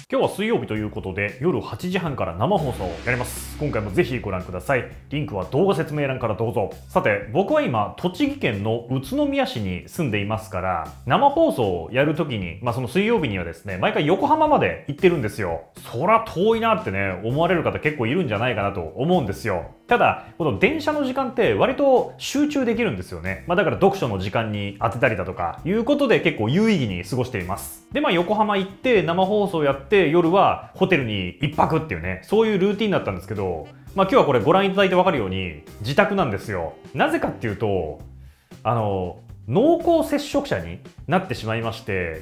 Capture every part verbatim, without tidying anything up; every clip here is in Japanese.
今日は水曜日ということで夜はちじはんから生放送をやります。今回もぜひご覧ください。リンクは動画説明欄からどうぞ。さて、僕は今栃木県の宇都宮市に住んでいますから、生放送をやるときに、まあその水曜日にはですね、毎回横浜まで行ってるんですよ。そら遠いなってね、思われる方結構いるんじゃないかなと思うんですよ。ただ、この電車の時間って割と集中できるんですよね。まあだから読書の時間に当てたりだとかいうことで結構有意義に過ごしています。で、まあ横浜行って生放送やって夜はホテルに一泊っていうね、そういうルーティンだったんですけど、まあ今日はこれご覧いただいてわかるように自宅なんですよ。なぜかっていうと、あの、濃厚接触者になってしまいまして、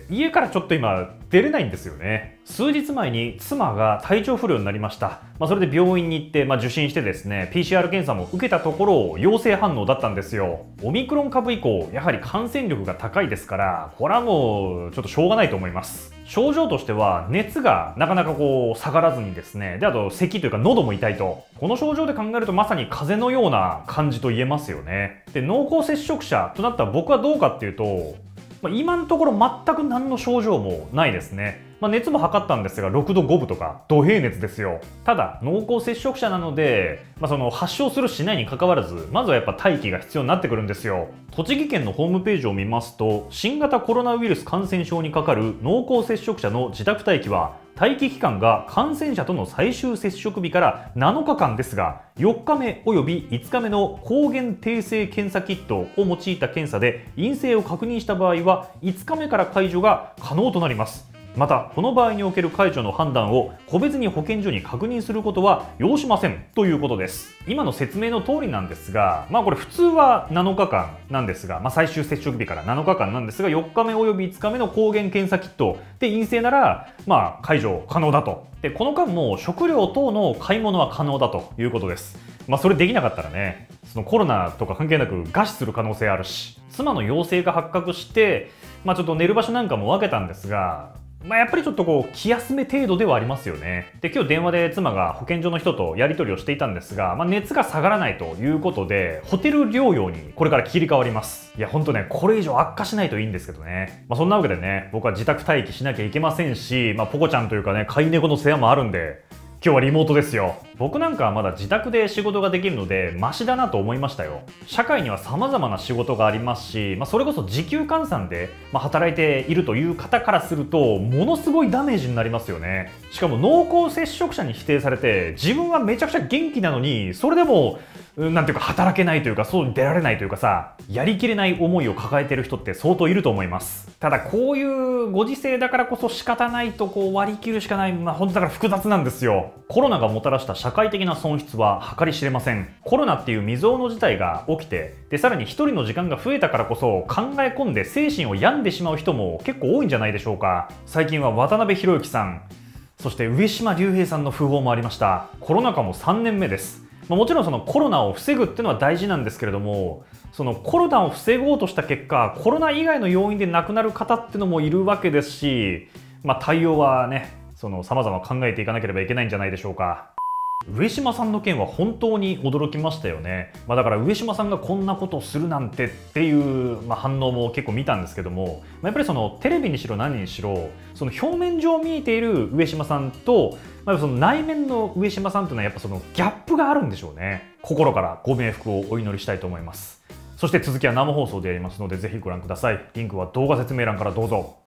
家からちょっと今出れないんですよね。数日前に妻が体調不良になりました。まあ、それで病院に行って、まあ、受診してですね、ピーシーアール 検査も受けたところ陽性反応だったんですよ。オミクロン株以降、やはり感染力が高いですから、これはもうちょっとしょうがないと思います。症状としては熱がなかなかこう下がらずにですね、であと咳というか喉も痛いと、この症状で考えるとまさに風邪のような感じと言えますよね。で、濃厚接触者となった僕はどうかっていうと、まあ、今のところ全く何の症状もないですね。まあ、熱も測ったんですがろくどごぶとか土平熱ですよ。ただ濃厚接触者なので、まあ、その発症するしないにかかわらずまずはやっぱ待機が必要になってくるんですよ。栃木県のホームページを見ますと、新型コロナウイルス感染症にかかる濃厚接触者の自宅待機は待機期間が感染者との最終接触日からなのかかんですが、よっかめおよびいつかめの抗原定性検査キットを用いた検査で陰性を確認した場合はいつかめから解除が可能となります。また、この場合における解除の判断を個別に保健所に確認することは要しませんということです。今の説明の通りなんですが、まあこれ普通はなのかかんなんですが、まあ、最終接触日からなのかかんなんですが、よっかめおよびいつかめの抗原検査キットで陰性なら、まあ解除可能だと。で、この間も食料等の買い物は可能だということです。まあそれできなかったらね、そのコロナとか関係なく餓死する可能性あるし、妻の陽性が発覚して、まあちょっと寝る場所なんかも分けたんですが、まあやっぱりちょっとこう気休め程度ではありますよね。で、今日電話で妻が保健所の人とやり取りをしていたんですが、まあ、熱が下がらないということでホテル療養にこれから切り替わります。いやほんとね、これ以上悪化しないといいんですけどね。まあそんなわけでね、僕は自宅待機しなきゃいけませんし、まあポコちゃんというかね、飼い猫の世話もあるんで今日はリモートですよ。僕なんかはまだ自宅で仕事ができるのでマシだなと思いましたよ。社会には様々な仕事がありますし、まあ、それこそ時給換算で、まあ、働いているという方からするとものすごいダメージになりますよね。しかも濃厚接触者に否定されて自分はめちゃくちゃ元気なのに、それでもなんていうか働けないというか、そうに出られないというかさ、やりきれない思いを抱えている人って相当いると思います。ただこういうご時世だからこそ仕方ないとこう割り切るしかない、まあ本当だから複雑なんですよ。コロナがもたらした社会的な損失は計り知れません。コロナっていう未曾有の事態が起きて、でさらに一人の時間が増えたからこそ考え込んで精神を病んでしまう人も結構多いんじゃないでしょうか。最近は渡辺裕之さん、そして上島竜兵さんの訃報もありました。コロナ禍もさんねんめです。もちろんそのコロナを防ぐっていうのは大事なんですけれども、そのコロナを防ごうとした結果、コロナ以外の要因で亡くなる方っていうのもいるわけですし、まあ、対応はね、その様々考えていかなければいけないんじゃないでしょうか。上島さんの件は本当に驚きましたよね。まあ、だから上島さんがこんなことをするなんてっていう、まあ、反応も結構見たんですけども、まあ、やっぱりそのテレビにしろ何にしろ、その表面上見えている上島さんと、まあ、その内面の上島さんというのはやっぱそのギャップがあるんでしょうね。心からご冥福をお祈りしたいと思います。そして続きは生放送でやりますのでぜひご覧ください。リンクは動画説明欄からどうぞ。